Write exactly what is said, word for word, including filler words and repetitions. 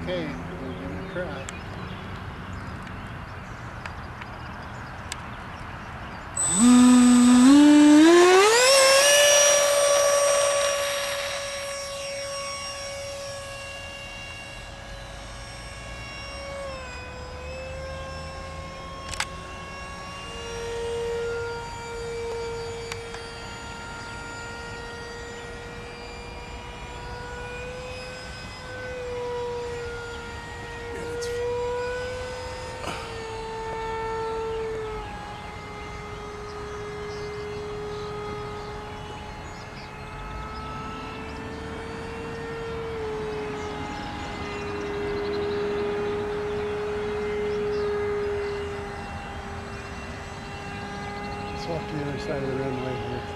Okay, we'll give it a try. Let's walk to the other side of the runway here.